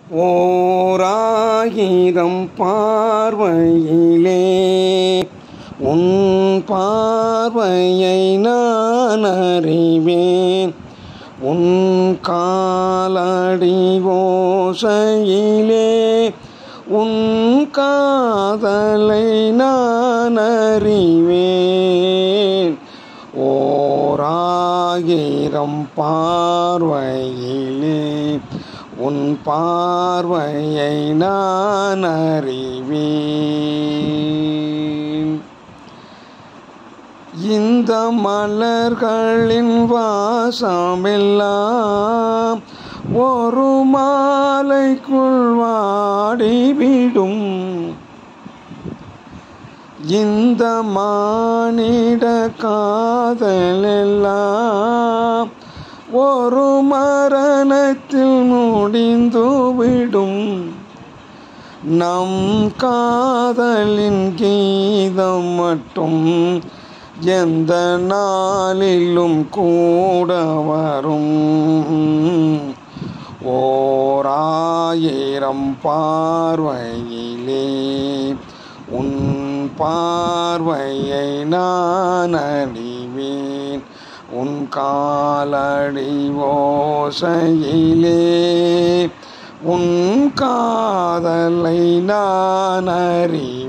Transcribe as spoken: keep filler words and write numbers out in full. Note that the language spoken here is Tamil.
ஓராயிரம் பார்வையிலே உன் பார்வையை நான் அறிவேன். உன் காலடி ஓசையிலே உன் காதலை நான் அறிவேன். ஓராயிரம் பார்வையிலே உன் பார்வையை நான் அறிவேன். இந்த மலர்களின் வாசமெல்லாம் ஒரு மாலைக்குள் வாடிவிடும். இந்த மானிட காதலெல்லாம் ஒரு மரணத்தில் முடிந்துவிடும். நம் காதலின் கீதம் மட்டும் எந்த நாளிலும் கூட வரும். ஓராயிரம் பார்வையிலே உன் பார்வையை நான் அறிவேன். உன் காலடி ஓசையிலே உன் காதலை நான் அறிவேன்.